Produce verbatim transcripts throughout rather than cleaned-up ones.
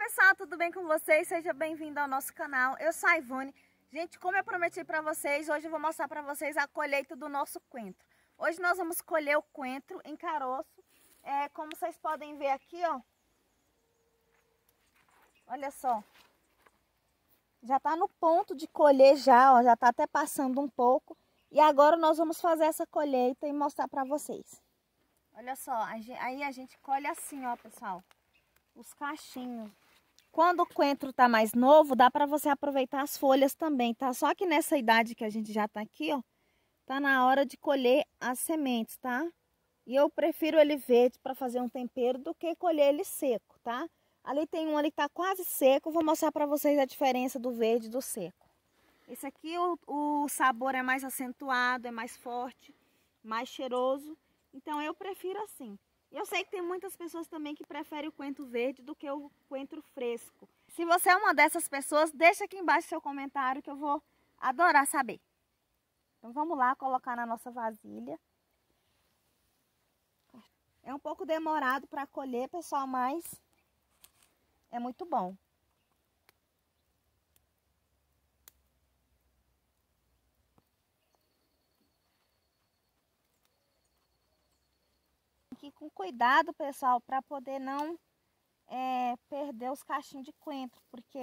pessoal, tudo bem com vocês? Seja bem-vindo ao nosso canal. Eu sou a Ivone. Gente, como eu prometi para vocês, hoje eu vou mostrar para vocês a colheita do nosso coentro. Hoje nós vamos colher o coentro em caroço. É, como vocês podem ver aqui, ó. Olha só. Já tá no ponto de colher já, ó. Já tá até passando um pouco. E agora nós vamos fazer essa colheita e mostrar para vocês. Olha só, aí a gente colhe assim, ó, pessoal. Os cachinhos. Quando o coentro tá mais novo, dá para você aproveitar as folhas também, tá? Só que nessa idade que a gente já tá aqui, ó, tá na hora de colher as sementes, tá? E eu prefiro ele verde para fazer um tempero do que colher ele seco, tá? Ali tem um ali que tá quase seco, vou mostrar para vocês a diferença do verde e do seco. Esse aqui o, o sabor é mais acentuado, é mais forte, mais cheiroso, então eu prefiro assim. Eu sei que tem muitas pessoas também que preferem o coentro verde do que o coentro fresco. Se você é uma dessas pessoas, deixa aqui embaixo seu comentário que eu vou adorar saber. Então vamos lá colocar na nossa vasilha. É um pouco demorado para colher, pessoal, mas é muito bom. Aqui com cuidado, pessoal, para poder não é, perder os cachinhos de coentro, porque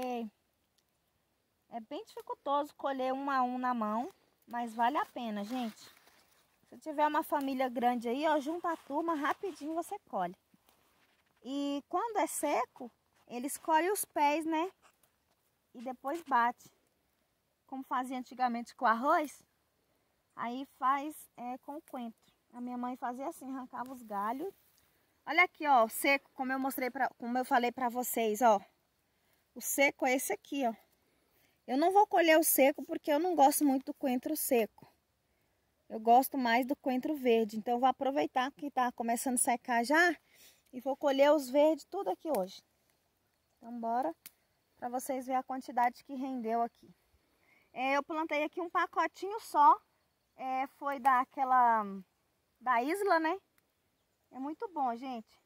é bem dificultoso colher um a um na mão, mas vale a pena, gente. Se tiver uma família grande aí, ó, junta a turma, rapidinho você colhe. E quando é seco, eles colhem os pés, né? E depois bate. Como fazia antigamente com arroz, aí faz é, com o coentro. A minha mãe fazia assim, arrancava os galhos. Olha aqui, ó, o seco, como eu mostrei, pra, como eu falei pra vocês, ó. O seco é esse aqui, ó. Eu não vou colher o seco porque eu não gosto muito do coentro seco. Eu gosto mais do coentro verde. Então eu vou aproveitar que tá começando a secar já e vou colher os verdes tudo aqui hoje. Então bora pra vocês verem a quantidade que rendeu aqui. É, eu plantei aqui um pacotinho só. É, foi daquela... da Isla, né? É muito bom, gente.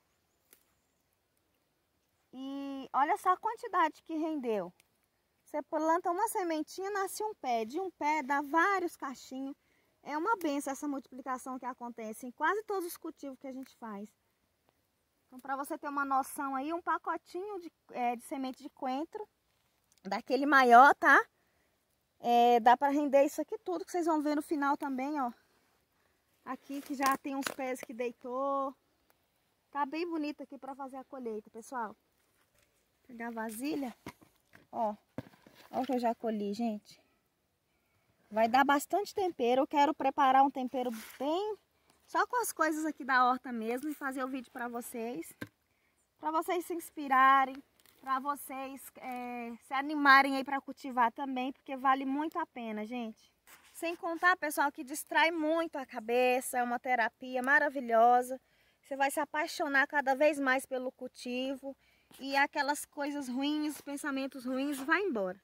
E olha só a quantidade que rendeu. Você planta uma sementinha, nasce um pé. De um pé dá vários cachinhos. É uma benção essa multiplicação que acontece em quase todos os cultivos que a gente faz. Então, para você ter uma noção aí, um pacotinho de, é, de semente de coentro, daquele maior, tá? É, dá para render isso aqui tudo que vocês vão ver no final também, ó. Aqui que já tem uns pés que deitou. Tá bem bonito aqui para fazer a colheita, pessoal. Vou pegar a vasilha. Ó. Ó o que eu já colhi, gente. Vai dar bastante tempero. Eu quero preparar um tempero bem... só com as coisas aqui da horta mesmo. E fazer o vídeo para vocês. Para vocês se inspirarem. Para vocês é, se animarem aí para cultivar também. Porque vale muito a pena, gente. Sem contar, pessoal, que distrai muito a cabeça, é uma terapia maravilhosa. Você vai se apaixonar cada vez mais pelo cultivo e aquelas coisas ruins, pensamentos ruins, vai embora.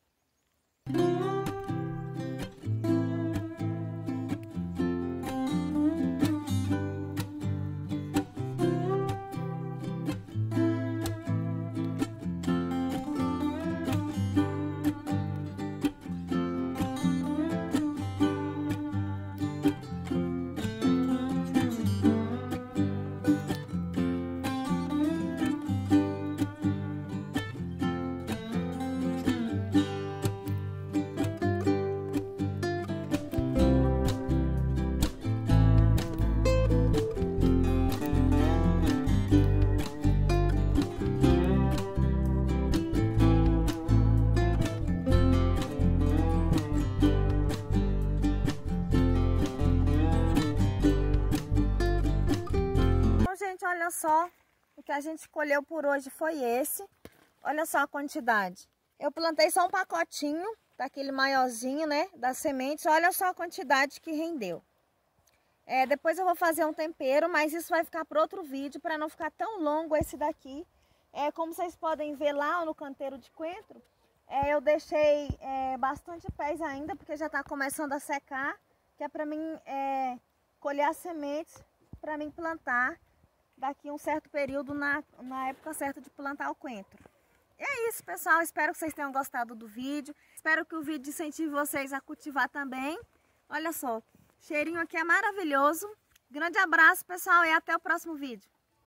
Olha só, o que a gente colheu por hoje foi esse. Olha só a quantidade. Eu plantei só um pacotinho daquele maiorzinho, né, das sementes. Olha só a quantidade que rendeu. É, depois eu vou fazer um tempero, mas isso vai ficar para outro vídeo, para não ficar tão longo esse daqui. É, como vocês podem ver lá no canteiro de coentro, é, eu deixei é, bastante pés ainda, porque já está começando a secar, que é para mim é, colher as sementes, para mim plantar daqui um certo período na, na época certa de plantar o coentro. E é isso, pessoal. Espero que vocês tenham gostado do vídeo. Espero que o vídeo incentive vocês a cultivar também. Olha só, cheirinho aqui é maravilhoso. Grande abraço, pessoal, e até o próximo vídeo.